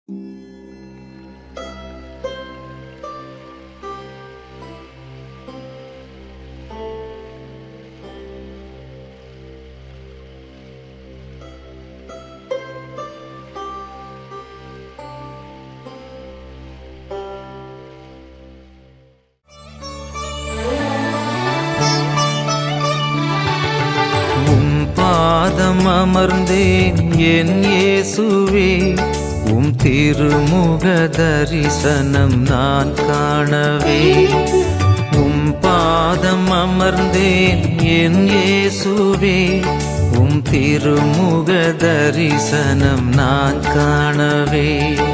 பாதம் அமர்ந்தேன் என் இயேசுவே, உம் திருமுக தரிசனம் நான் காணவே. உம் பாதம் அமர்ந்தேன் என் இயேசுவே, உம் திருமுக தரிசனம் நான் காணவே.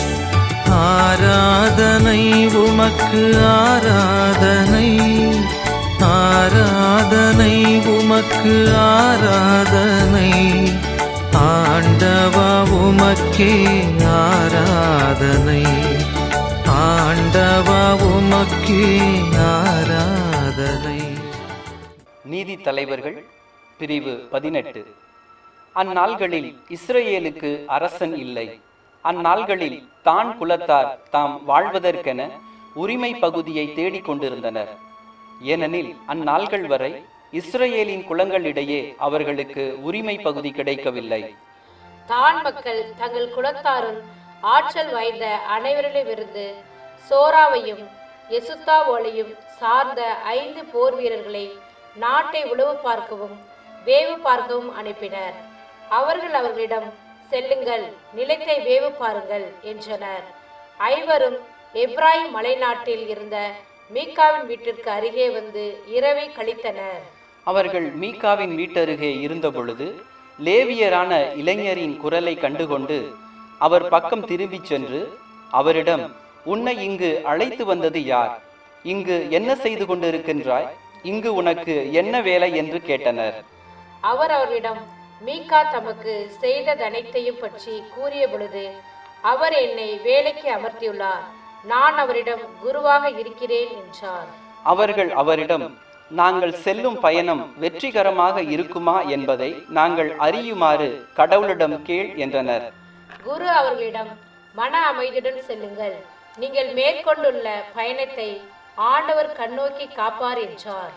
ஆராதனை உமக்கு ஆராதனை, ஆராதனை உமக்கு ஆராதனை, ஆண்டவா உமக்கே ஆராதனை, ஆண்டவா உமக்கே ஆராதனை. நீதி தலைவர்கள் பிரிவு 18. அந்நாள்களில் இஸ்ரவேலுக்கு அரசன் இல்லை. அந்நாள்களில் தான் குலத்தார் தாம் வாழ்வதற்கென உரிமை பகுதியை தேடிக் கொண்டிருந்தனர். ஏனெனில் அந்நாள்கள் வரை இஸ்ரவேலின் குலங்களிடையே அவர்களுக்கு உரிமை பகுதி கிடைக்கவில்லை. தான் மக்கள் தங்கள் குலத்தாரும் ஆற்றல் வாய்ந்த அனைவரிடமிருந்து சோராவையும் எசுத்தாவோலையும் சார்ந்த 5 போர் வீரர்களை நாட்டை உளவு பார்க்கவும் வேவு பார்க்கவும் அனுப்பினர். அவர்கள் அவர்களிடம், செல்லுங்கள், நிலத்தை வேவு பாருங்கள் என்றனர். 5 எப்ராயிம் மலை நாட்டில் இருந்த மீகாவின் வீட்டிற்கு அருகே வந்து இரவை கழித்தனர். அவர்கள் மீகாவின் வீட்டருகே இருந்த பொழுது லேவியரான இளைஞரின் குரலை கண்டுகொண்டு அவர் பக்கம் திரும்பிச் சென்று அவரிடம், உன்னை இங்கு அழைத்து வந்தது யார்? இங்கு என்ன செய்து கொண்டிருக்கின்றாய்? இங்கு உனக்கு என்ன வேலை என்று கேட்டனர். அவர் அவரிடம் மீகா தமக்கு செய்ததனைத்தையும் பற்றி கூறிய பொழுது, அவர் என்னை வேலைக்கு அமர்த்தியுள்ளார், நான் அவரிடம் குருவாக இருக்கிறேன் என்றார். அவர்கள் அவரிடம், நாங்கள் செல்லும் பயணம் வெற்றிகரமாக இருக்குமா என்பதை நாங்கள் அறியுமாறு கடவுளிடம் கேள் என்றனர். குரு அவர்களிடம், மன அமைதியுடன் செல்லுங்கள், நீங்கள் மேற்கொண்டுள்ள பயணத்தை ஆண்டவர் கண்ணோக்கி காப்பார் என்றார்.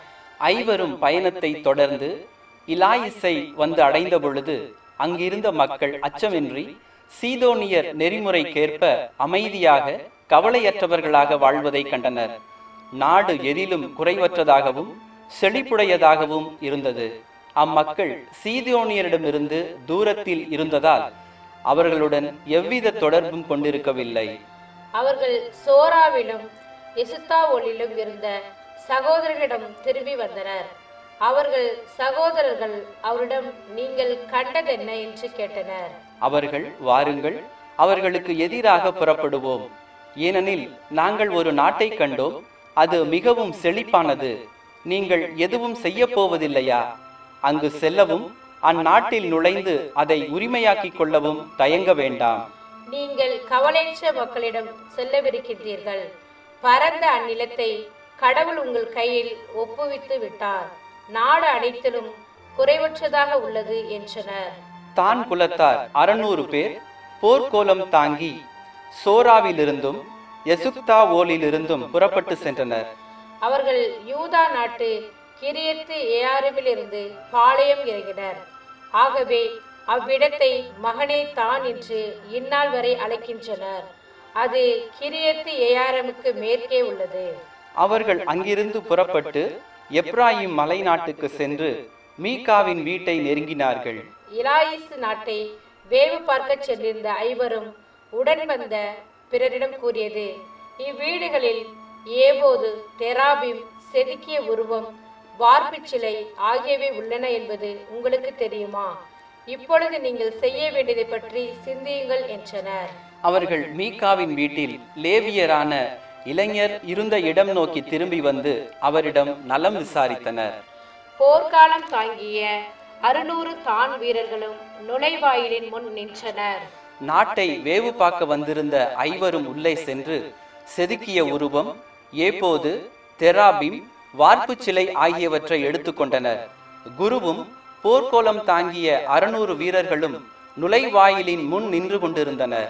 5 பயணத்தை தொடர்ந்து இலாயிசை வந்து அடைந்த பொழுது அங்கிருந்த மக்கள் அச்சமின்றி சீதோனியர் நெறிமுறைக்கேற்ப அமைதியாக கவலையற்றவர்களாக வாழ்வதை கண்டனர். நாடு எதிலும் குறைவற்றதாகவும் செழிப்புடையதாகவும் இருந்தது. அம்மக்கள் சீதோனியரிடமிருந்து தூரத்தில் இருந்ததால் அவர்களுடன் எவ்வித தொடர்பும் கொண்டிருக்கவில்லை. அவர்கள் சோராவிலும் எசுத்தாவோலிலும் இருந்த சகோதரர்களிடம் திரும்பி வந்தனர். அவர்கள் சகோதரர்கள் அவரிடம், நீங்கள் கண்டதென்ன என்று கேட்டனர். அவர்கள், வாருங்கள், அவர்களுக்கு எதிராக புறப்படுவோம். ஏனெனில் நாங்கள் ஒரு நாட்டை கண்டோம், அது மிகவும் செழிப்பானது. நீங்கள் எதுவும் செய்ய போவதில்லையா? அங்கு செல்லவும் அந்நாட்டில் நுழைந்து அதை உரிமையாக்கிக் கொள்ளவும் தயங்க வேண்டாம். நீங்கள் கவலையற்ற மக்களிடம் செல்லவிருக்கின்றீர்கள். பரந்த அந்நிலத்தை கடவுள் உங்கள் கையில் ஒப்புவித்து விட்டார். நாடு அனைத்திலும் குறைவற்றதாக உள்ளது என்றனர். தான் குலத்தார் 600 பேர் போர்க்கோலம் தாங்கி சோராவிலிருந்தும் எசுத்தாவோலிலிருந்தும் புறப்பட்டு சென்றனர். அவர்கள் யூதா நாட்டு கிரியத்து ஏயாரிமிலிருந்து பாளையம் இறங்கினர். ஆகவே அவ்விடத்தை மகனே தான் என்று இந்நாள் வரை அழைக்கின்றனர். அது கிரியத்து ஏயாரமுக்கு மேற்கே உள்ளது. அவர்கள் அங்கிருந்து புறப்பட்டு எப்ராயிம் மலை நாட்டுக்கு சென்று மீகாவின் வீட்டை நெருங்கினார்கள். இலாயிசு நாட்டை வேவு பார்க்க சென்றிருந்த 5 உடன் வந்த பிறரிடம் கூறியது, இவ்வீடுகளில் ஏபோது, தெராபிம், செதுக்கிய உருவம், வார்ப்பு சிலை ஆகியவை உள்ளன என்பது உங்களுக்கு தெரியுமா? இப்பொழுது நீங்கள் செய்ய வேண்டியதை பற்றி சிந்தியுங்கள் என்றனர். அவர்கள் மீகாவின் வீட்டில் லேவியரான இளைஞர் இருந்த இடம் நோக்கி திரும்பி வந்து அவரிடம் நலம் விசாரித்தனர். போர்க்காலம் தாங்கிய 600 தான் வீரர்களும் நுழைவாயிலின் முன் நின்றனர். நாட்டை வேவு பார்க்க வந்திருந்த 5 உள்ளே சென்று செதுக்கிய உருவம், ஏபோது, தெராபிம், வார்ப்பு சிலை ஆகியவற்றை எடுத்துக்கொண்டனர். குருவும் போர்க்கோலம் தாங்கிய 600 வீரர்களும் நுழைவாயிலின் முன் நின்று கொண்டிருந்தனர்.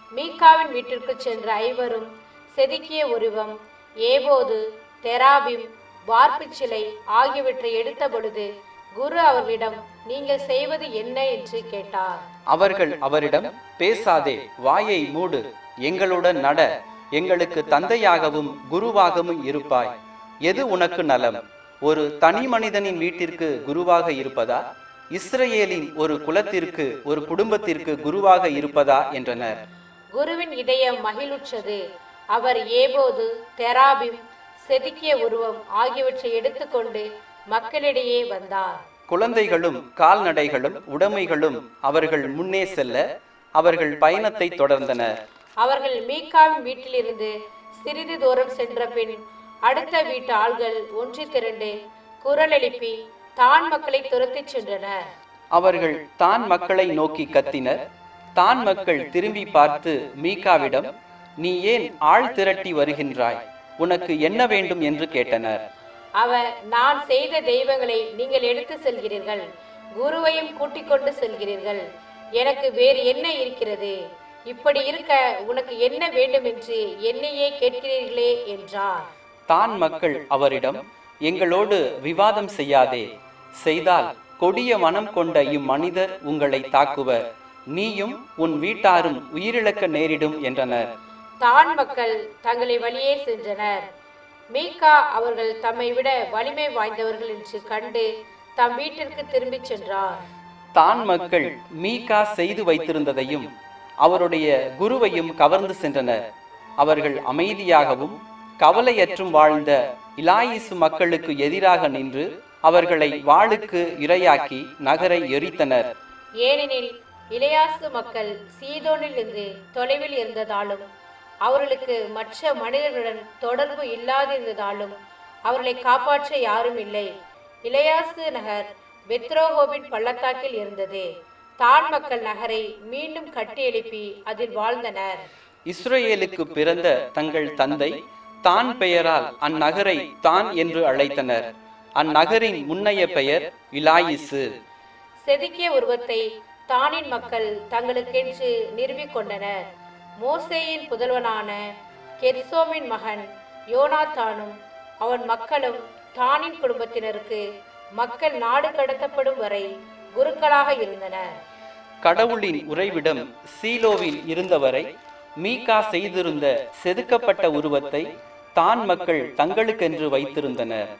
மீகாவின் வீட்டிற்கு சென்ற ஐவரும் செதுக்கிய உருவம், ஏபோது, தெராபிம், வார்ப்புச் சிலை ஆகியவற்றை எடுத்த பொழுது குரு அவர்களிடம், நீங்கள் செய்வது என்ன என்று கேட்டார். அவர்கள் அவரிடம், பேசாதே, வாயை மூடு, எங்களுடன் நட, எங்களுக்கு தந்தையாகவும் குருவாகவும் இருப்பாய். எது உனக்கு நலம்? ஒரு தனி மனிதனின் வீட்டிற்கு குருவாக இருப்பதா, இஸ்ரவேலின் ஒரு குலத்திற்கு, ஒரு குடும்பத்திற்கு குருவாக இருப்பதா என்றனர். குருவின் இதயம் மகிழுற்றது. அவர் ஏபோது, தெராபிம், செதுக்கிய உருவம் ஆகியவற்றை எடுத்துக்கொண்டு மக்களிடையே வந்தார். குழந்தைகளும் கால்நடைகளும் உடைமைகளும் அவர்கள் முன்னே செல்ல அவர்கள் பயணத்தை தொடர்ந்தனர். அவர்கள் மீகாவின் வீட்டிலிருந்து சிறிது தூரம் சென்ற பின் அடுத்த வீட்டு ஆள்கள் ஒன்று திரண்டு குரல் எழுப்பி தான் மக்களை துரத்திச் சென்றனர். அவர்கள் தான் மக்களை நோக்கி கத்தினர். தான் மக்கள் திரும்பி பார்த்து மீகாவிடம், நீ ஏன் ஆள் திரட்டி வருகின்றாய்? உனக்கு என்ன வேண்டும் என்று கேட்டனர். அவர், நான் செய்த தெய்வங்களை நீங்கள் எடுத்து செல்கிறீர்கள், குருவையும் கூட்டிக் கொண்டு செல்கிறீர்கள். எனக்கு வேறு என்ன இருக்கிறது? இப்படி இருக்க உனக்கு என்ன வேண்டும் என்று என்னையே கேட்கிறீர்களே என்றார். தான் மக்கள் அவரிடம், எங்களோடு விவாதம் செய்யாதே, செய்தால் கொடிய மனம் கொண்ட இம்மனிதர் உங்களை தாக்குவர், நீயும் உன் வீட்டாரும் உயிரிழக்க நேரிடும் என்றனர். தான் மக்கள் தங்களை வழியே சென்றனர். மீகா அவர்கள் தம்மை விட வலிமை வாய்ந்தவர்கள் என்று கண்டு தம் வீட்டிற்கு திரும்பிச் சென்றார். தான் மக்கள் மீகா செய்து வைத்திருந்ததையும் அவருடைய குருவையும் கவர்ந்து சென்றனர். அவர்கள் அமைதியாகவும் கவலையற்றும் வாழ்ந்த இலாயிசு மக்களுக்கு எதிராக நின்று அவர்களை வாளுக்கு இரையாக்கி நகரை எரித்தனர். ஏனெனில் இளையாசு மக்கள் சீதோனில் இருந்து தொலைவில் இருந்ததாலும் அவர்களுக்கு மற்ற மனிதர்களுடன் தொடர்பு இல்லாதிருந்ததாலும் அவர்களை காப்பாற்ற யாரும் இல்லை. இளையாசு நகர் பெத்ரோகோபின் பள்ளத்தாக்கில் இருந்தது. தான் மக்கள் நகரை மீண்டும் கட்டி எழுப்பி அதில் வாழ்ந்தனர். இஸ்ரவேலுக்கு பிறந்த தங்கள் தந்தை தான் பெயரால் அந்நகரை தான் என்று அழைத்தனர். அந்நகரின் முன்னைய பெயர் இலாயிசு. செதுக்கிய உருவத்தை தானின் மக்கள் தங்களுக்கென்று நிறுவிக் கொண்டனர். மோசேயின் புதல்வனான கெர்சோமின் மகன் யோனாத்தானும் அவன் மக்களும் தானின் குடும்பத்தினருக்கு மக்கள் நாடு கடத்தப்படும் வரை குருக்களாக இருந்தனர். கடவுளின் உறைவிடம் சீலோவில் இருந்தவரை மீகா செய்திருந்த செதுக்கப்பட்ட உருவத்தை தான் மக்கள் தங்களுக்கென்று வைத்திருந்தனர்.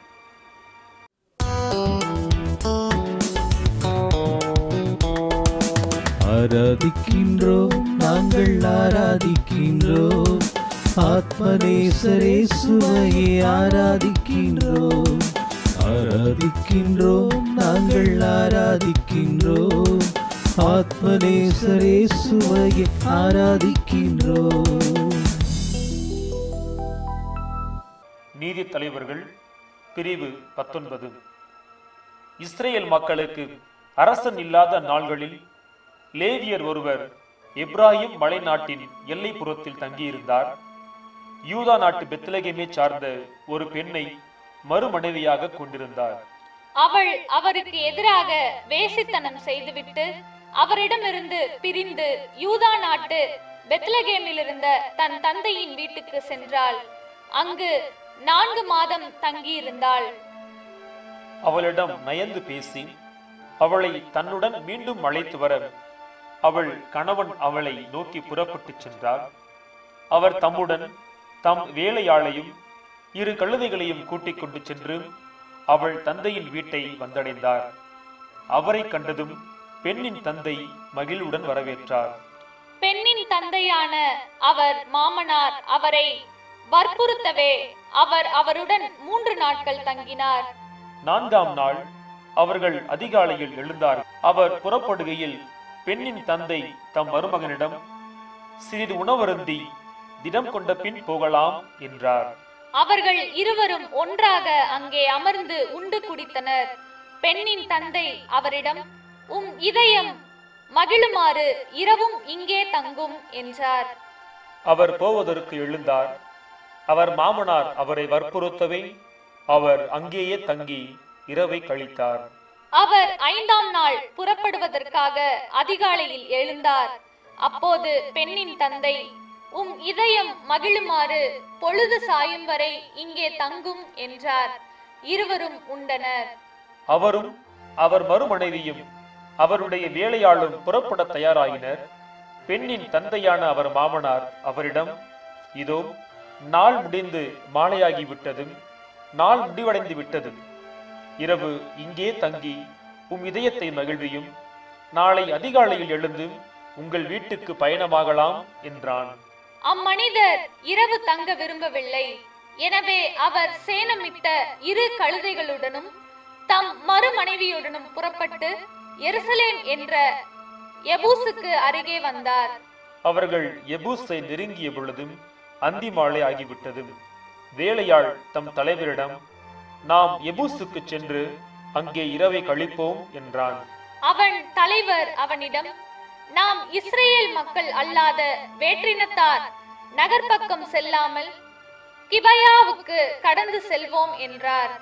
ஆராதிக்கின்றோம், நாங்கள் ஆராதிக்கின்றோம், ஆத்மநேசரேசுவையே ஆராதிக்கின்றோம். ஆராதிக்கின்றோம், நாங்கள் ஆராதிக்கின்றோம், ஆத்மநேசரேசுவையே ஆராதிக்கின்றோம். நீதி தலைவர்கள் பிரிவு 19. இஸ்ரேல் மக்களுக்கு அரசன் இல்லாத நாள்களில் லேவியர் ஒருவர் எப்ராஹிம் மலை நாட்டின் எல்லைப்புறத்தில் தங்கியிருந்தார். யூதா நாட்டு பெத்லகேமை சார்ந்த ஒரு பெண்ணை மறுமனைவியாக கொண்டிருந்தார். அவள் அவருக்கு எதிராக வேசித்தனம் செய்துவிட்டு அவரிடமிருந்து பிரிந்து யூதா நாட்டு பெத்லகேமில் இருந்த தன் தந்தையின் வீட்டுக்கு சென்றாள். அங்கு 4 மாதம் தங்கியிருந்தாள். அவளிடம் நயந்து பேசி அவளை தன்னுடன் மீண்டும் அழைத்து வர அவள் கணவன் அவளை நோக்கி புறப்பட்டு சென்றார். அவர் தம்முடன் தம் வேலையாளையும் 2 கழுதைகளையும் கூட்டிக் கொண்டு சென்று அவள் தந்தையின் வீட்டை வந்தடைந்தார். அவரை கண்டதும் பெண்ணின் தந்தை மகிழ்வுடன் வரவேற்றார். பெண்ணின் தந்தையான அவர் மாமனார் அவரை வற்புறுத்தவே அவர் அவருடன் 3 நாட்கள் தங்கினார். 4ஆம் நாள் அவர்கள் அதிகாலையில் எழுந்தார். அவர் புறப்படுகையில் பெண்ணின் தந்தை தம் மருமகனிடம், சிறிது உணவருந்தி திடம் கொண்ட பின் போகலாம் என்றார். அவர்கள் இருவரும் ஒன்றாக அங்கே அமர்ந்து உண்டு குடித்தனர். பெண்ணின் தந்தை அவரிடம், இதயம் மகிழுமாறு இரவும் இங்கே தங்கும் என்றார். அவர் போவதற்கு எழுந்தார். அவர் மாமனார் அவரை வற்புறுத்தவே அவர் அங்கேயே தங்கி இரவை கழித்தார். அவர் 5ஆம் நாள் புறப்படுவதற்காக அதிகாலையில் எழுந்தார். அப்போது பெண்ணின் தந்தை, உம் இதயம் மகிழுமாறு பொழுது சாயும் வரை இங்கே தங்கும் என்றார். இருவரும் உண்டனர். அவரும் அவர் மறுமனைவியும் அவருடைய வேலையாளும் புறப்பட தயாராயினர். பெண்ணின் தந்தையான அவர் மாமனார் அவரிடம், இதோ நாள் முடிந்து மாலையாகிவிட்டதும் நாள் முடிவடைந்து விட்டது. இரவு இங்கே தங்கி உம் இதயத்தை மகிழ்வியும் நாளை அதிகாலையில் எழுந்து உங்கள் வீட்டுக்கு பயணமாகலாம் என்றான். அம்மனிதர் இரவு தங்க விரும்பவில்லை. எனவே அவர் சேணமிட்ட 2 கழுதைகளுடனும் தம் மறுமனைவியுடனும் புறப்பட்டு எருசலேம் என்ற எபூசுக்கு அருகே வந்தார். அவர்கள் எபூஸை நெருங்கிய பொழுதும் அந்தி மாலை ஆகிவிட்டது. வேலையாள் தம் தலைவரிடம், நாம் எபூசுக்கு சென்று அங்கே இரவை கழிப்போம் என்றான். அவன் தலைவர் அவனிடம், நாம் இஸ்ரேல் மக்கள் அல்லாத வேற்றினத்தார் நகர்பக்கம் செல்லாமல் கிபயாவுக்கு கடந்து செல்வோம் என்றார்.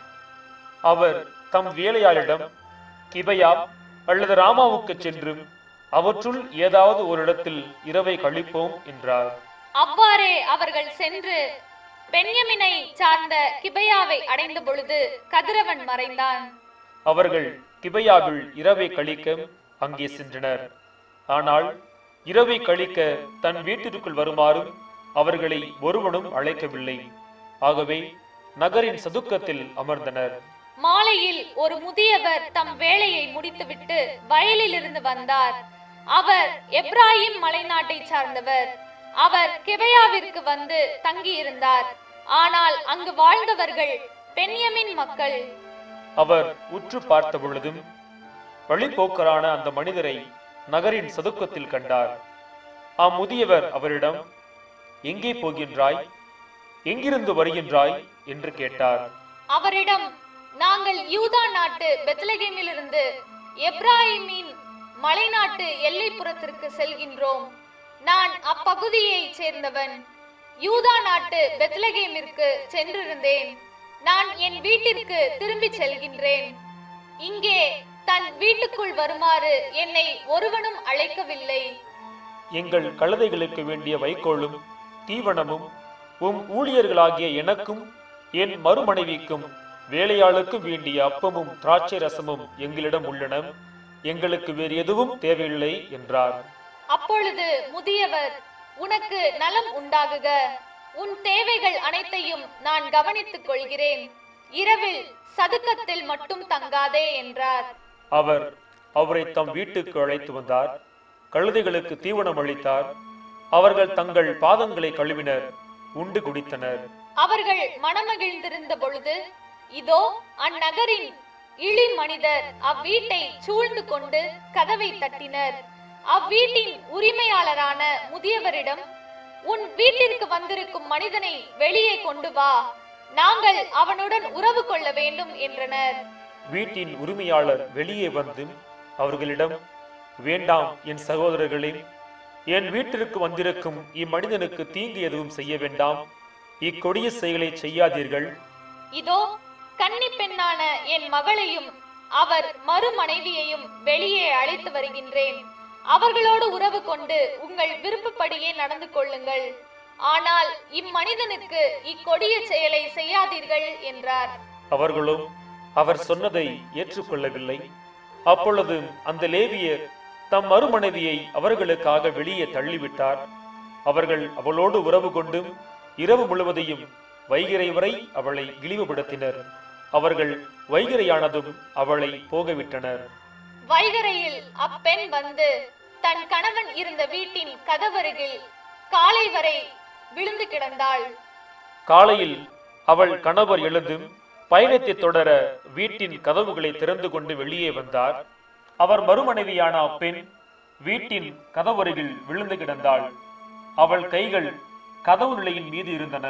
அவர் தம் வேலையாளிடம், கிபயா அல்லது ராமாவுக்கு சென்று அவற்றுள் ஏதாவது ஒரு இடத்தில் இரவை கழிப்போம் என்றார். அவ்வாறே அவர்கள் சென்று பென்யமினை சார்ந்த கிபயாவை அடைந்த பொழுது கதிரவன் மறைந்தான். அவர்கள் கிபயாவில் இரவை கழிக்க அங்கே சென்றனர். ஆனால் இரவை கழிக்க தன் வீட்டிற்குள் வருமாறு அவர்களை ஒருவனும் அழைக்கவில்லை. ஆகவே நகரின் சதுக்கத்தில் அமர்ந்தனர். மாலையில் ஒரு முதியவர் தம் வேலையை முடித்துவிட்டு வயலிலிருந்து வந்தார். அவர் எப்ராயிம் மலைநாட்டை சார்ந்தவர். அவர் கிபயாவிற்கு வந்து தங்கியிருந்தார். ஆனால் அங்கு வாழ்ந்தவர்கள் பென்யமின் மக்கள். அவர் உற்று பார்த்த பொழுதும் வழிபோக்கரான அந்த மனிதரை நகரின் சதுக்கத்தில் கண்டார். அம்முதியவர் அவரிடம், எங்கே போகின்றாய், எங்கிருந்து வருகின்றாய் என்று கேட்டார். அவரிடம், நாங்கள் யூதா நாட்டு பெத்லகேமிலிருந்து எப்ராயிமின் மலைநாட்டு எல்லைப்புறத்திற்கு செல்கின்றோம். நான் அப்பகுதியை சேர்ந்தவன். யூதா நாட்டு பெத்லகேமிற்கு சென்றிருந்தேன். நான் என் வீட்டிற்கு திரும்பி செல்கின்றேன். இங்கே தன் வீட்டுக்குள் வருமாறு என்னை ஒருவனும் அழைக்கவில்லை. எங்கள் கழுதைகளுக்கு வேண்டிய வைக்கோலும் தீவனமும் உம் ஊழியர்களாகிய எனக்கும் என் மறுமனைவிக்கும் வேலையாளுக்கும் வேண்டிய அப்பமும் திராட்சை ரசமும் எங்களிடம் உள்ளன. எங்களுக்கு வேறு எதுவும் தேவையில்லை என்றார். அப்பொழுது முதியவர், உனக்கு நலம் உண்டாகுக. உன் தேவைகள் அனைத்தையும் நான் கவனித்துக் கொள்கிறேன். இரவில் சதுக்கத்தில் மட்டும் தங்காதே என்றார். அவர் அவரை தம் வீட்டுக்கு அழைத்து வந்தார். கழுதைகளுக்கு தீவனம் அளித்தார். அவர்கள் தங்கள் பாதங்களை கழுவினர், உண்டு குடித்தனர். அவர்கள் மனமகிழ்ந்திருந்த பொழுது இதோ அந்நகரின் இழி மனிதர் அவ்வீட்டை சூழ்ந்து கொண்டு கதவை தட்டினர். அவ்வீட்டின் உரிமையாளரான முதியவரிடம், உன் வீட்டிற்கு வந்திருக்கும் மனிதனை வெளியே கொண்டு வா, நாங்கள் அவனுடன் உறவு கொள்ள வேண்டும் என்றனர். வீட்டின் உரிமையாளர் வெளியே வந்து அவர்களிடம், வேண்டாம் என் சகோதரர்களே, என் வீட்டிற்கு வந்திருக்கும் இம்மனிதனுக்கு தீங்கு எதுவும் செய்ய வேண்டாம். இக்கொடிய செயலை செய்யாதீர்கள். இதோ கன்னி பெண்ணான என் மகளையும் அவர் மறுமனைவியையும் வெளியே அழைத்து வருகின்றேன். அவர்களோடு உறவு கொண்டு உங்கள் விருப்பப்படியே நடந்து கொள்ளுங்கள். ஆனால் இம்மனிதனுக்கு இக்கொடிய செயலை செய்யாதீர்கள் என்றார். அவர்களும் அவர் சொன்னதை ஏற்றுக்கொள்ளவில்லை. அப்பொழுது அந்த லேவியர் தம் மறுமனைவியை அவர்களுக்காக வெளியே தள்ளிவிட்டார். அவர்கள் அவளோடு உறவு கொண்டு இரவு முழுவதையும் வைகிறை வரை அவளை இழிவுபடுத்தினர். அவர்கள் வைகிறையானதும் அவளை போகவிட்டனர். வைகரையில் அப்பெண் வந்து தன் கணவன் இருந்த வீட்டின் கதவருகில் காலை வரை விழுந்து கிடந்தாள். காலையில் அவள் கணவர் எழுந்து பயணத்தை தொடர வீட்டின் கதவுகளை திறந்து கொண்டு வெளியே வந்தார். அவர் மறுமனைவியான அப்பெண் வீட்டின் கதவருகில் விழுந்து கிடந்தாள். அவள் கைகள் கதவு நிலையின் மீது இருந்தன.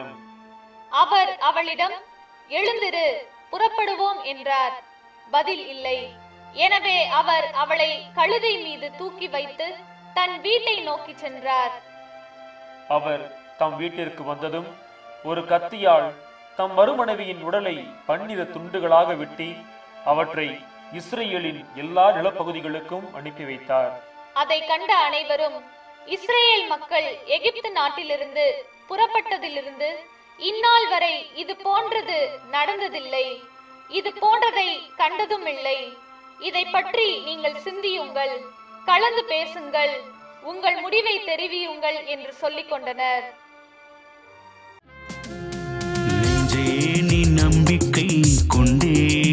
அவர் அவளிடம், எழுந்திரு, புறப்படுவோம் என்றார். பதில் இல்லை. எனவே அவர் அவளை கழுதை மீது தூக்கி வைத்து தன் வீட்டை நோக்கி சென்றார். அவர் தம் வீட்டிற்கு வந்ததும் ஒரு கத்தியால் தம் மறுமனைவியின் உடலை 12 துண்டுகளாக வெட்டி அவற்றை இஸ்ரேலின் எல்லா நிலப்பகுதிகளுக்கும் அனுப்பி வைத்தார். அதை கண்ட அனைவரும், இஸ்ரேல் மக்கள் எகிப்து நாட்டிலிருந்து புறப்பட்டதிலிருந்து இந்நாள் வரை இது போன்றது நடந்ததில்லை, இது போன்றதை கண்டதும் இல்லை. இதை பற்றி நீங்கள் சிந்தியுங்கள், கலந்து பேசுங்கள், உங்கள் முடிவை தெரிவியுங்கள் என்று சொல்லிக் கொண்டனர். நம்பிக்கை கொண்டே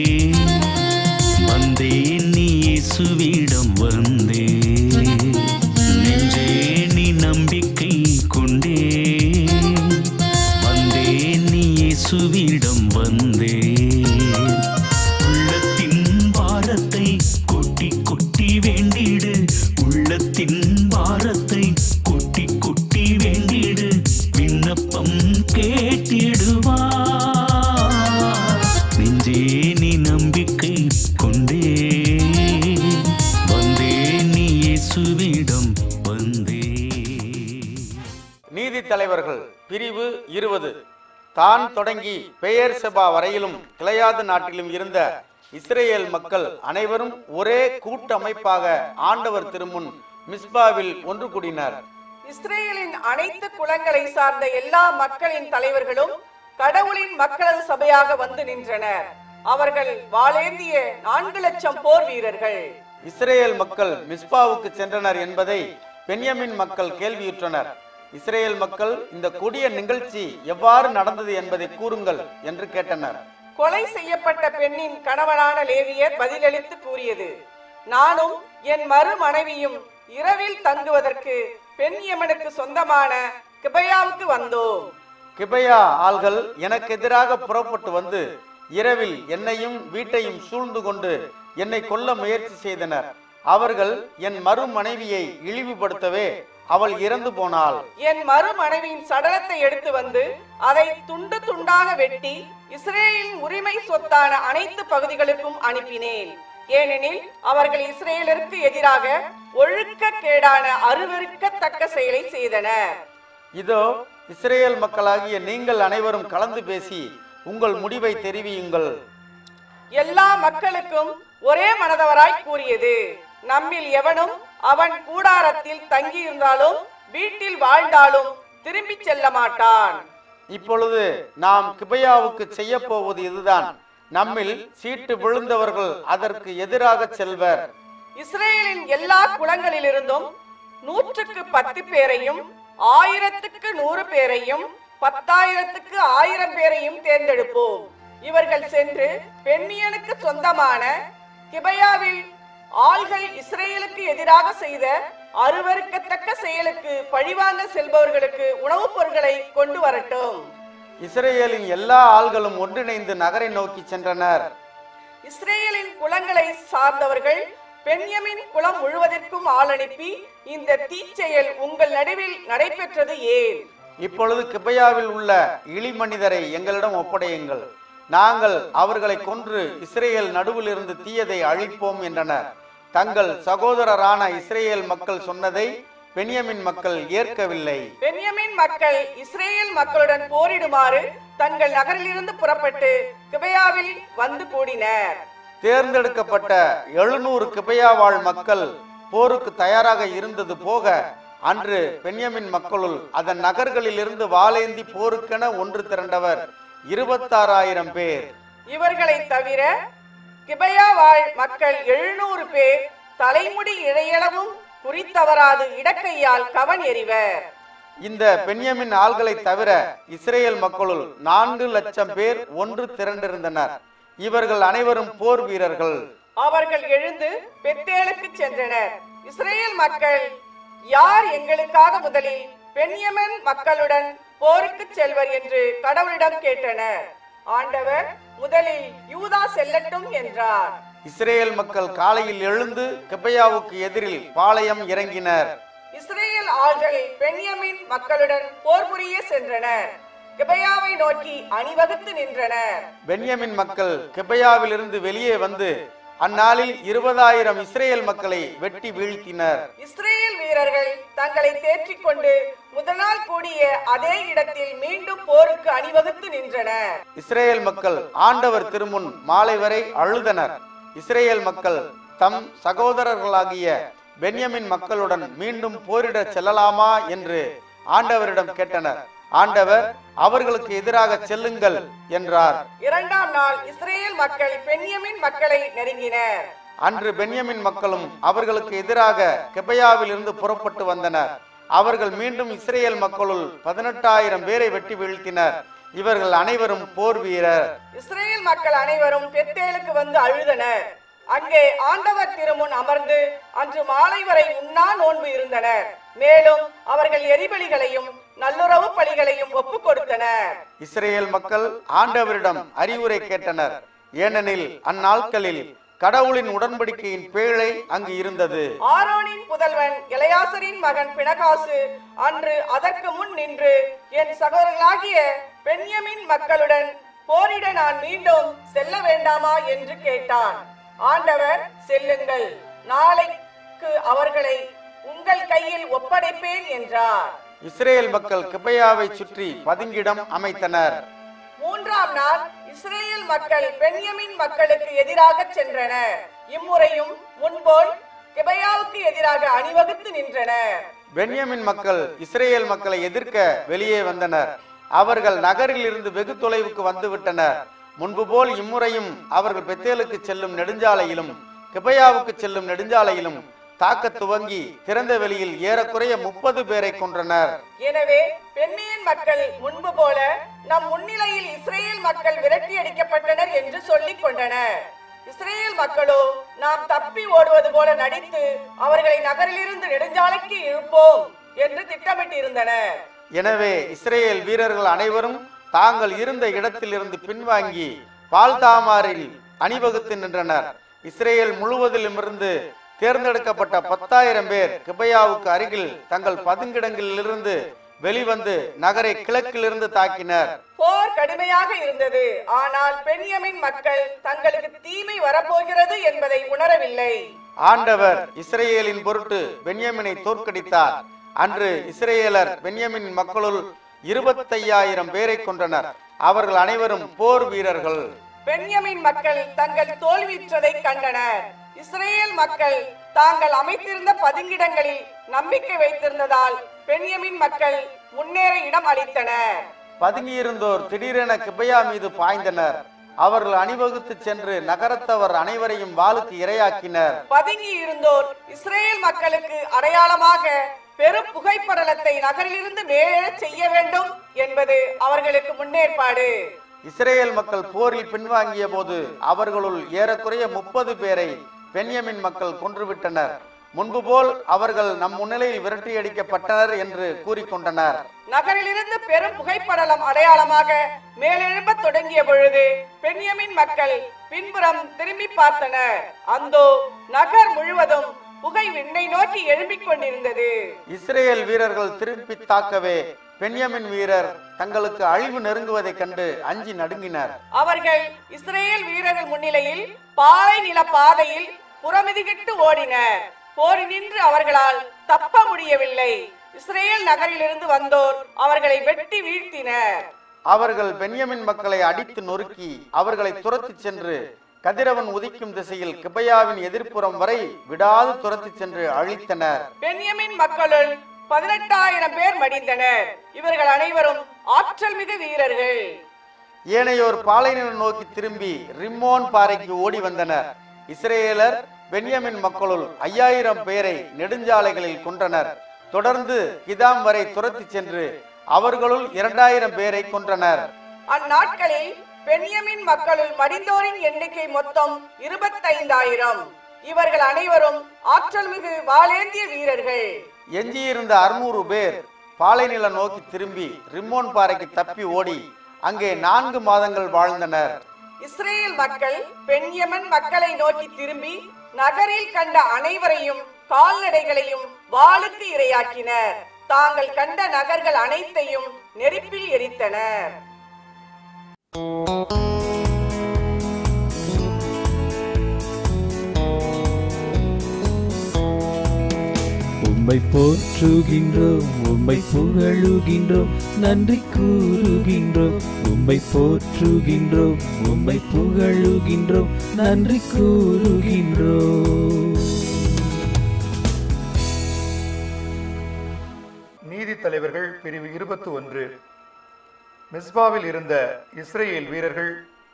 வந்தேன், நீ இயேசுவிடம் வந்தே. நெஞ்சே நீ நம்பிக்கை கொண்டே வந்தேன், நீ இயேசுவிடம் வந்தே. உள்ளத்தின் பாரத்தை கொட்டி கொட்டி வேண்டிடு, உள்ளத்தின் பாரத்தை கொட்டி கொட்டி வேண்டிடு, விண்ணப்பம் கேட்டிடுவா. நெஞ்சே நீ நம்பிக்கை கொண்டே வந்தே, நீ இயேசுவிடம் வந்தே. நீதி தலைவர்கள் பிரிவு 20. தான் தொடங்கி பெயர் செபா வரையிலும் கிளையாது நாட்டிலும் இருந்த இஸ்ரேல் மக்கள் அனைவரும் ஒரே கூட்டமைப்பாக ஆண்டவர் திருமுன் மிஸ்பாவில் ஒன்று கூடினர். இஸ்ரேலின் அனைத்து குலங்களை சார்ந்த எல்லா மக்களின் தலைவர்களும் கடவுளின் மக்களது சபையாக வந்து நின்றனர். அவர்கள் வாளேந்திய 4 லட்சம் போர் வீரர்கள். இஸ்ரேல் மக்கள் மிஸ்பாவுக்கு சென்றனர் என்பதை பென்யமின் மக்கள் கேள்வியுற்றனர். இஸ்ரேல் மக்கள் இந்த கொடிய நிகழ்ச்சி எவ்வாறு நடந்தது என்பதை கூறுங்கள் என்று கேட்டனர். கொலை செய்யப்பட்ட பெண்ணின் கணவனான லேவியர் பதிலளித்து கூறியது, நானும் என் மறு மனைவியும் இரவில் தங்குவதற்கு பென்யமனுக்கு சொந்தமான கிபையாவுக்கு வந்தோம். கிபையா ஆள்கள் எனக்கு எதிராக புறப்பட்டு வந்து இரவில் என்னையும் வீட்டையும் சூழ்ந்து கொண்டு என்னை கொல்ல முயற்சி செய்தனர். அவர்கள் என் மறு மனைவியை இழிவுபடுத்தவே அவள் இறந்து போனாள். என் மறு மனைவியின் சடலத்தை எடுத்து வந்து அதை துண்டு துண்டாக வெட்டி இஸ்ரேலின் உரிமை சொத்தான அனைத்து பகுதிகளுக்கும் அனுப்பினேன். ஏனெனில் அவர்கள் இஸ்ரேலருக்கு எதிராக ஒழுக்கக்கேடான அருவருக்கத்தக்க செயலை செய்தனர். இதோ இஸ்ரேல் மக்களாகிய நீங்கள் அனைவரும் கலந்து பேசி உங்கள் முடிவை தெரிவியுங்கள். எல்லா மக்களுக்கும் ஒரே மனதவராய் கூறியது, நம்மில் எவனும் அவன் கூடாரத்தில் தங்கியிருந்தாலும் வீட்டில் வாழ்ந்தாலும் திரும்பி செல்ல மாட்டான். இப்பொழுது நாம் கிபையாவுக்கு செய்ய போவது இதுதான். நம்மில் சீட்டு விழுந்தவர்கள் அதற்கு எதிராக செல்வர். இஸ்ரேலின் எல்லா குலங்களிலிருந்தும் 100க்கு 10 பேரையும் 1000க்கு 100 பேரையும் 10,000க்கு 1000 பேரையும் தேர்ந்தெடுப்போம். இவர்கள் சென்று பென்னியனுக்கு சொந்தமான கிபையாவில் ஆள்கள் இஸ்ரேலுக்கு எதிராக செய்த அருவருக்கத்தக்க செயலுக்கு பழிவாங்க செல்பவர்களுக்கு உணவுப் பொருட்களை கொண்டு வரட்டும். இஸ்ரேலின் எல்லா ஆள்களும் ஒன்றிணைந்து நகரை நோக்கி சென்றனர். இஸ்ரேலின் குலங்களை சார்ந்தவர்கள் பென்யமின் குலம் முழுவதற்கும் ஆள் அனுப்பி, இந்த தீச்செயல் உங்கள் நடுவில் நடைபெற்றது ஏன்? இப்பொழுது கிபையாவில் உள்ள இளி மனிதரை எங்களிடம் ஒப்படையுங்கள், நாங்கள் அவர்களை கொன்று இஸ்ரேல் நடுவில் இருந்து தீயதை அழிப்போம் என்றனர். தங்கள் சகோதரரான இஸ்ரேல் மக்கள் சொன்னதை பென்யமின் மக்கள் ஏற்கவில்லை. பென்யமின் மக்கள் இஸ்ரேல் மக்களுடன் போரிடுமாறு தங்கள் நகரிலிருந்து புறப்பட்டு கிபையாவில் வந்து கூடினர். தேர்ந்தெடுக்கப்பட்ட 700 கிபையா வாழ் மக்கள் போருக்கு தயாராக இருந்தது போக, அன்று பென்யமின் மக்களுள் அதன் நகர்களில் இருந்து வாளேந்தி போருக்கென ஒன்று திரண்டவர் 26,000 பேர். இவர்களை தவிர கிபையா வாழ் மக்கள் 700 பேர் தலைமுடி இழையளவும் குறித்தவராது இடக்கையால் கவன் எறிவர். இந்த பென்யமின் ஆள்களை தவிர இஸ்ரேல் மக்களுள் 4 லட்சம் பேர் ஒன்று திரண்டிருந்தனர். இவர்கள் அனைவரும் போர் வீரர்கள். அவர்கள் எழுந்து பெத்தேலுக்கு சென்றனர். இஸ்ரேல் மக்கள், யார் எங்களுக்காக முதலில் பென்யமின் மக்களுடன் போருக்கு செல்வர் என்று கடவுளிடம் கேட்டனர். ஆண்டவர் முதலில் யூதா செல்லட்டும் என்றார். இஸ்ரேல் மக்கள் காலையில் எழுந்து கிபையாவுக்கு எதிரில் பாளையம் இறங்கினர். இஸ்ரேல் ஆள்கள் பென்யமின் மக்களுடன் போர் புரிய சென்றனர். கிபையாவை நோக்கி அணிவகுத்து நின்றனர். பென்யமின் மக்கள் கிபையாவில் இருந்து வெளியே வந்து அந்நாளில் 20,000 இஸ்ரேல் மக்களை வெட்டி வீழ்த்தினர். இஸ்ரேல் வீரர்கள் தங்களை தேற்றிக் கொண்டு முதல் நாள் கூடிய அதே இடத்தில் மீண்டும் போருக்கு அணிவகுத்து நின்றனர். இஸ்ரேல் மக்கள் ஆண்டவர் திருமுன் மாலை வரை அழுதனர். இஸ்ரேல் மக்கள் தம் சகோதரர்களாகிய பென்யமின் மக்களுடன் மீண்டும் போரிட செல்லலாமா என்று ஆண்டவரிடம் கேட்டனர். ஆண்டவர் அவர்களுக்கு எதிராக செல்லுங்கள் என்றார். 2ஆம் நாள் இஸ்ரேல் மக்கள் பென்யமின் மக்களை நெருங்கினர். அன்று பென்யமின் மக்களும் அவர்களுக்கு எதிராக கெபையாவில் இருந்து புறப்பட்டு வந்தனர். அவர்கள் மீண்டும் இஸ்ரேல் மக்களுள் 18,000 பேரை வெட்டி வீழ்த்தினர். இவர்கள் அனைவரும் போர் வீரர். இஸ்ரேல் மக்கள் அனைவரும் பெத்தேலுக்கு வந்து அழுதனர். அங்கே ஆண்டவர் திருமுன் அமர்ந்து அன்று மாலை வரை உண்ணா நோன்பு இருந்தனர். மேலும் அவர்கள் எரிபலிகளையும் நல்லுறவு பலிகளையும் ஒப்பு கொடுத்தனர். இஸ்ரேல் மக்கள் ஆண்டவரிடம் அறிவுரை கேட்டனர். ஏனெனில் அந்நாட்களில் கடவுளின் உடன்படிக்கையின் பேழை அங்கு இருந்தது. ஆரோனின் புதல்வன் எலெயாசரின் மகன் பினகாசு அன்று அதற்கு முன் நின்று, என் சகோதரர்களாகிய பென்யமின் மக்களுடன் போரிட நான் மீண்டும் செல்ல வேண்டாமா என்று கேட்டான். ஆண்டவர், செல்லுங்கள், நாளைக்கு அவர்களை உங்கள் கையில் ஒப்படைப்பேன் என்றார். இஸ்ரேல் மக்கள் கிபையாவை சுற்றி பதுங்கிடம் அமைத்தனர். 3ஆம் நாள் இஸ்ரேல் மக்கள் பென்யமின் மக்களுக்கு எதிராக சென்றனர். இம்முறையும் முன்போல் கிபையாவுக்கு எதிராக அணிவகுத்து நின்றனர். பென்யமின் மக்கள் இஸ்ரேல் மக்களை எதிர்க்க வெளியே வந்தனர். அவர்கள் நகரில் இருந்து வெகு தொலைவுக்கு வந்துவிட்டனர். முன்பு போல் இம்முறையும் அவர்கள் பெத்தேலுக்கு செல்லும் நெடுஞ்சாலையிலும் கிபையாவுக்கு செல்லும் நெடுஞ்சாலையிலும் தாக்க துவங்கி திறந்த வெளியில் ஏறக்குறைய 30 பேரை கொன்றனர். எனவே பென்யமின் மக்கள் முன்பு போல நம் முன்னிலையில் இஸ்ரேல் மக்கள் விரட்டி அடிக்கப்பட்டனர் என்று சொல்லிக் கொண்டனர். இஸ்ரேல் மக்களோ நாம் தப்பி ஓடுவது போல நடித்து அவர்களை நகரிலிருந்து நெடுஞ்சாலைக்கு இழுப்போம் என்று திட்டமிட்டிருந்தனர். எனவே இஸ்ரேல் வீரர்கள் அனைவரும் தாங்கள் இருந்த இடத்திலிருந்து பின்வாங்கி பால்தாமாரில் அணிவகுத்து நின்றனர். இஸ்ரேல் முழுவதிலுமிருந்து தேர்ந்தெடுக்கப்பட்ட 10,000 பேர் கிபையாவுக்கு அருகில் தங்கள் பதுங்கிடங்களிலிருந்து வெளிவந்து நகரை கிழக்கிலிருந்து தாக்கினர். போர் கடுமையாக இருந்தது. ஆனால் பென்யமின் மக்கள் தங்களுக்கு தீமை வரப்போகிறது என்பதை உணரவில்லை. ஆண்டவர் இஸ்ரேலின் பொருட்டு பென்யமினை தோற்கடித்தார். அன்று இஸ்ரேலர் பென்யமின் மக்களுள் 25,000 பேரை கொன்றனர். அவர்கள் அனைவரும் போர் வீரர்கள். பென்யமின் மக்கள் தங்கள் தோல்வியுற்றதை கண்டனர். இஸ்ரேல் மக்கள் தாங்கள் அமைத்திருந்த பதுங்கிடங்களில் நம்பிக்கை வைத்திருந்ததால் பென்யமின் மக்கள் முன்னேற இடம் அளித்தனர். பதுங்கியிருந்தோர் திடீரென கிபையா மீது பாய்ந்தனர். அவர்கள் அணிவகுத்து சென்று நகரத்தவர் அனைவரையும் வாளுக்கு இரையாக்கினர். பதுங்கி இருந்தோர் இஸ்ரேல் மக்களுக்கு அடையாளமாக பெரும் புகைப்படலத்தை நகரிலிருந்து மேலே செய்ய வேண்டும் என்பது அவர்களுக்கு முன்னேற்பாடு. இஸ்ரேல் மக்கள் போரில் பின்வாங்கிய போது அவர்களுள் ஏறக்குறைய 30 பேரை பென்யமின் மக்கள் கொன்றுவிட்டனர். முன்பு போல் அவர்கள் நம் முன்னிலையில் விரட்டியடிக்கப்பட்டனர் என்று கூறிக்கொண்டனர். நகரிலிருந்து பெரும் புகைப்படலம் அடையாளமாக மேலெழும்ப தொடங்கிய பொழுது பென்யமின் மக்கள் பின்புறம் திரும்பி பார்த்தனர். அந்தோ நகர் முழுவதும் புகை விண்ணை நோக்கி எழும்பிக் கொண்டிருந்தது. இஸ்ரேல் வீரர்கள் திருப்பி தாக்கவே பென்யமின் வீரர் தங்களுக்கு அழிவு நெருங்குவதைக் கண்டு அஞ்சி நடுங்கினர். அவர்கள் இஸ்ரேல் வீரர்கள் முன்னிலையில் பாலை நில பாதையில் புறமிதிகிட்டு ஓடினர். போரினின்று அவர்களால் தப்ப முடியவில்லை. இஸ்ரேல் நகரிலிருந்து வந்தோர் அவர்களை வெட்டி வீழ்த்தினர். அவர்கள் பென்யமின் மக்களை அடித்து நொறுக்கி அவர்களை துரத்தி சென்று கதிரவன் உதிக்கும் திசையில் கிபையாவின் எதிர்ப்புறம் வரை விடாது துரத்தி சென்று அழித்தனர். பென்யமின் மக்களுள் 18,000 பேர் மடிந்தனர். இவர்கள் அனைவரும் ஆற்றல் மிகு வீரர்கள். ஏனையோர் பாலைநிலம் நோக்கி திரும்பி ரிம்மோன் பாறைக்கு ஓடி வந்தனர். இஸ்ரேலர் பென்யமின் மக்களுள் 5,000 பேரை நெடுஞ்சாலைகளில் கொன்றனர். தொடர்ந்து கிதாம் வரை துரத்தி சென்று அவர்களுள் 2,000 பேரை கொன்றனர். அந்நாட்களில் பென்யமின் மக்களுள் மடிந்தோரின் எண்ணிக்கை மொத்தம் 25,000. இவர்கள் அனைவரும் ஆற்றல் மிகு வாளேந்திய வீரர்கள். எஞ்சியிருந்த 600 பேர் பாலைநிலம் நோக்கி திரும்பி ரிம்மோன் பாறைக்கு தப்பி ஓடி அங்கே 4 மாதங்கள் வாழ்ந்தனர். இஸ்ரேல் மக்கள் பென்யமின் மக்களை நோக்கி திரும்பி நகரில் கண்ட அனைவரையும் கால்நடைகளையும் வாளுக்கு இரையாக்கினர். தாங்கள் கண்ட நகர்கள் அனைத்தையும் நெருப்பில் எரித்தனர். உம்மை போற்றுகின்றோம், உம்மை புகழுகின்றோம், நன்றி கூறுகின்றோம். உம்மை போற்றுகின்றோம், உம்மை புகழுகின்றோம், நன்றி கூறுகின்றோம். படைத்தலைவர்கள் பிரிவு 21. மிஸ்பாவில் இருந்த இஸ்ரேல் வீரர்கள்,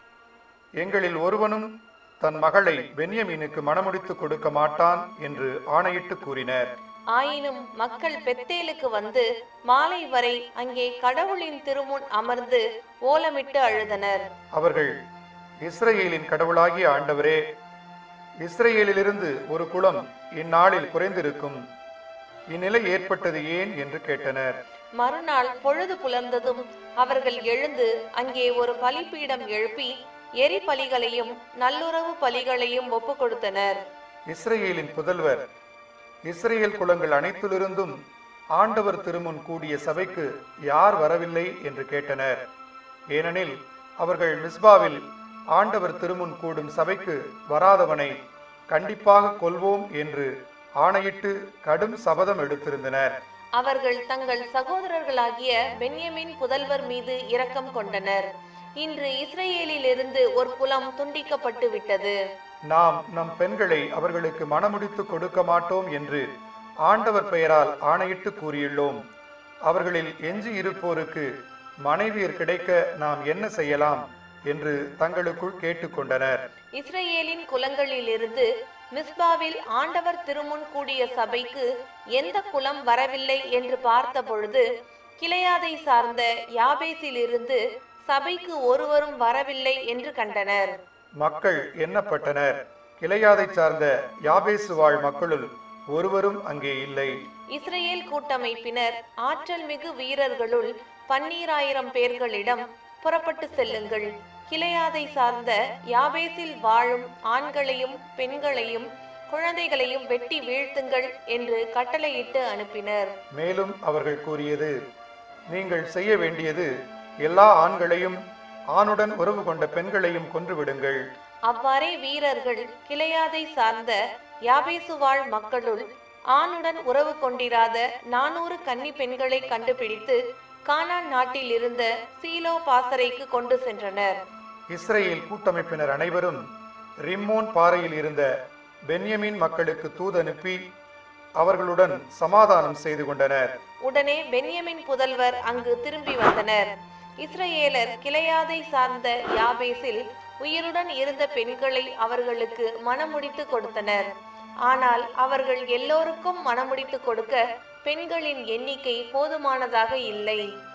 எங்களில் ஒருவனும் தன் மகளை பென்யமீனுக்கு மணமுடித்து கொடுக்க மாட்டான் என்று ஆணையிட்டு கூறினர். ஆயினும் மக்கள் பெத்தேலுக்கு வந்து மாலை வரை அங்கே கடவுளின் திருமுன் அமர்ந்து ஓலமிட்டு அழுதனர். அவர்கள், இஸ்ரேலின் கடவுளாகிய ஆண்டவரே, இஸ்ரேலிலிருந்து ஒரு குலம் இந்நாளில் குறைந்திருக்கும், இந்நிலை ஏற்பட்டது ஏன் என்று கேட்டனர். மறுநாள் பொழுது புலர்ந்ததும் அவர்கள் எழுந்து அங்கே ஒரு பலிபீடம் எழுப்பி எரி பலிகளையும் நல்லுறவு பலிகளையும் ஒப்பு கொடுத்தனர். இஸ்ரேலின் புதல்வர் இஸ்ரேல் குலங்கள் அனைத்திலிருந்தும் ஆண்டவர் திருமுன் கூடிய சபைக்கு யார் வரவில்லை என்று கேட்டனர். ஏனெனில் அவர்கள் மிஸ்பாவில் ஆண்டவர் திருமுன் கூடும் சபைக்கு வராதவனை கண்டிப்பாக கொல்வோம் என்று ஆணையிட்டு கடும் சபதம் எடுத்திருந்தனர். அவர்கள் தங்கள் சகோதரர்களாகிய பென்யமின் புதல்வர் மீது இரக்கம் கொண்டனர். இன்று இஸ்ரேலிலிருந்து ஒரு குலம் துண்டிக்கப்பட்டு விட்டது. நாம் நம் பெண்களை அவர்களுக்கு மணமுடித்து கொடுக்க மாட்டோம் என்று ஆண்டவர் பெயரால் ஆணையிட்டு கூறியுள்ளோம். அவர்களில் எஞ்சி இருப்போருக்கு மனைவியர் கிடைக்க நாம் என்ன செய்யலாம் என்று தங்களுக்குள் கேட்டுக்கொண்டனர். இஸ்ரேலின் குலங்களிலிருந்து மிஸ்பாவில் ஆண்டவர் திருமுன் கூடிய சபைக்கு எந்த குலம் வரவில்லை என்று பார்த்த பொழுது, கிளையாதை சார்ந்த யாபேசிலிருந்து சபைக்கு ஒருவரும் வரவில்லை என்று கண்டனர். மக்கள் எண்ணப்பட்டனர். கிளையாதை சார்ந்த யாபேசு வாழ் மக்களுள் ஒருவரும் அங்கே இல்லை. இஸ்ரேல் கூட்டமைப்பினர் ஆற்றல் மிகு வீரர்களுள் 12,000 பேர்களிடம், புறப்பட்டு செல்லுங்கள், கிளையாதை சார்ந்த யாபேசில் வாழும் ஆண்களையும் பெண்களையும் குழந்தைகளையும் வெட்டி வீழ்த்துங்கள் என்று கட்டளையிட்டு அனுப்பினர். மேலும் அவர்கள் கூறியது, நீங்கள் செய்ய வேண்டியது எல்லா ஆண்களையும் ஆணுடன் உறவு கொண்ட பெண்களையும் கொன்று விடுங்கள். அவ்வாறே வீரர்கள் கிளையாதை சார்ந்த யாபேசு வாழ் மக்களுள் ஆணுடன் உறவு கொண்டிராத 400 கன்னி பெண்களை கண்டுபிடித்து கானான் நாட்டில் இருந்த சீலோ பாசறைக்கு கொண்டு சென்றனர். இஸ்ரேல் கூட்டமைப்பினர் அனைவரும் ரிம்மோன் பாறையில் இருந்த பென்யமின் மக்களுக்கு தூதனுப்பி அவர்களுடன் சமாதானம் செய்து கொண்டனர். உடனே பென்யமின் புதல்வர் அங்கு திரும்பி வந்தனர். இஸ்ரேலர் கிளையாதை சார்ந்த யாபேசில் உயிருடன் இருந்த பெண்களை அவர்களுக்கு மணமுடித்து கொடுத்தனர். ஆனால் அவர்கள் எல்லோருக்கும் மணமுடித்து கொடுக்க பெண்களின் எண்ணிக்கை போதுமானதாக இல்லை.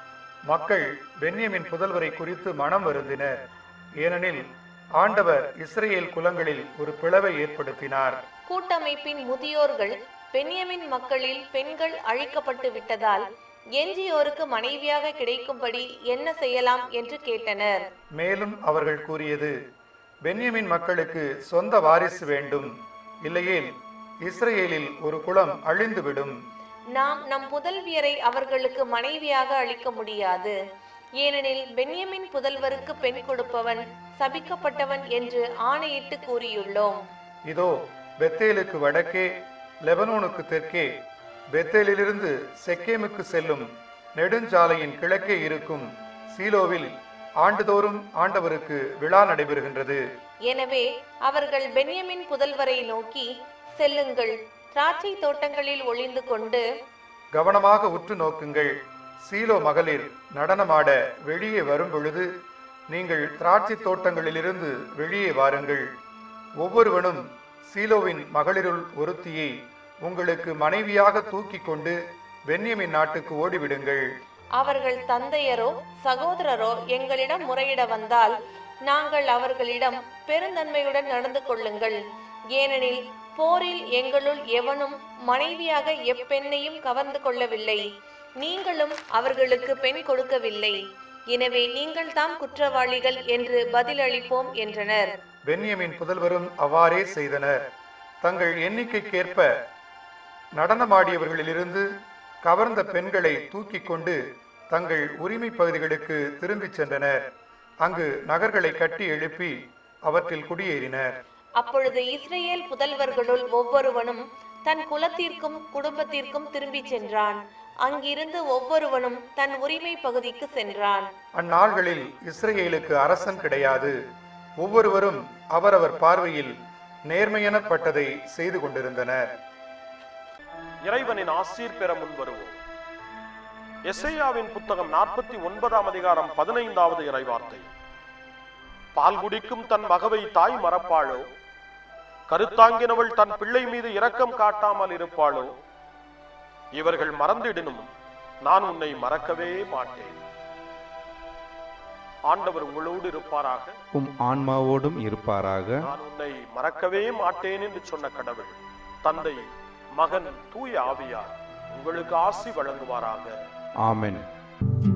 மக்கள் பென்யமின் புதல்வரை குறித்து மனம் வருந்தினர். ஏனெனில் ஆண்டவர் இஸ்ரேல் குலங்களில் ஒரு பிளவை ஏற்படுத்தினார். கூட்டமைப்பின் முதியோர்கள் பென்யமின் மக்களில் பெண்கள் அழிக்கப்பட்டு விட்டதால் எஞ்சியோருக்கு மனைவியாக கிடைக்கும்படி என்ன செய்யலாம் என்று கேட்டனர். மேலும் அவர்கள் கூறியது, பென்யமின் மக்களுக்கு சொந்த வாரிசு வேண்டும், இல்லையேல் இஸ்ரேலில் ஒரு குலம் அழிந்துவிடும். நாம் நம் புதல்வியரை அவர்களுக்கு மனைவியாக அளிக்க முடியாது. ஏனெனில் பென்யமின் புதல்வருக்கு பெண் கொடுப்பவன் சபிக்கப்பட்டவன் என்று ஆணையிட்டு கூறியுள்ளோம். இதோ பெத்தேலுக்கு வடக்கே, லெபனோனுக்கு தெற்கே, பெத்தேலிலிருந்து செக்கேமுக்கு செல்லும் நெடுஞ்சாலையின் கிழக்கே இருக்கும் சீலோவில் ஆண்டுதோறும் ஆண்டவருக்கு விழா நடைபெறுகின்றது. எனவே அவர்கள் பென்யமின் புதல்வரை நோக்கி, செல்லுங்கள், திராட்சை தோட்டங்களில் ஒளிந்து கொண்டு கவனமாக உற்று நோக்குங்கள். சீலோ மகளிர் நடனமாட வெளியே வரும் பொழுது நீங்கள் திராட்சை தோட்டங்களிலிருந்து வெளியே வாருங்கள். ஒவ்வொருவனும் சீலோவின் மகளிருள் ஒருத்தியை உங்களுக்கு மனைவியாக தூக்கி கொண்டு பென்யமின் நாட்டுக்கு ஓடிவிடுங்கள். அவர்கள் தந்தையரோ சகோதரரோ எங்களிடம் முறையிட வந்தால் நாங்கள் அவர்களிடம் பெருந்தன்மையுடன் நடந்து கொள்ளுங்கள். ஏனெனில் போரில் எங்களுள் எவனும் மனைவியாக எப்பெண்ணையும் கவர்ந்து கொள்ளவில்லை. நீங்களும் அவர்களுக்கு பெண் கொடுக்கவில்லை. எனவே நீங்கள் தாம் குற்றவாளிகள் என்று பதிலளிப்போம் என்றனர். பென்யமின் புதல்வரும் அவ்வாறே செய்தனர். தங்கள் எண்ணிக்கைக்கேற்ப நடனமாடியவர்களிலிருந்து கவர்ந்த பெண்களை தூக்கி கொண்டு தங்கள் உரிமை பகுதிகளுக்கு திரும்பிச் சென்றனர். அங்கு நகர்களை கட்டி எழுப்பி அவற்றில் குடியேறினர். அப்பொழுது இஸ்ரேல் புதல்வர்களுள் ஒவ்வொருவனும் தன் குலத்திற்கும் குடும்பத்திற்கும் திரும்பி சென்றான். அங்கிருந்து ஒவ்வொருவனும் தன் உரிமை பகுதிக்கு சென்றான். அந்நாள்களில் இஸ்ரேலுக்கு அரசன் கிடையாது. ஒவ்வொருவரும் அவரவர் பார்வையில் நேர்மையெனப்பட்டதை செய்து கொண்டிருந்தனர். இறைவனின் ஆசீர் பெற முன் வருவோம். எசேயாவின் புத்தகம் 49ஆம் அதிகாரம் 15வது இறைவார்த்தை. பால் குடிக்கும் தன் மகவை தாய் மறப்பாளோ? கருத்தாங்கினவள் தன் பிள்ளை மீது இரக்கம் காட்டாமல் இருப்பாளோ? இவர்கள் மறந்திடினும் நான் உன்னை மறக்கவே மாட்டேன். ஆண்டவர் உங்களோடு இருப்பாராக, உம் ஆன்மாவோடும் இருப்பாராக. நான் உன்னை மறக்கவே மாட்டேன் என்று சொன்ன கடவுள் தந்தை, மகன், தூய ஆவியார் உங்களுக்கு ஆசி வழங்குவாராக. ஆமென்.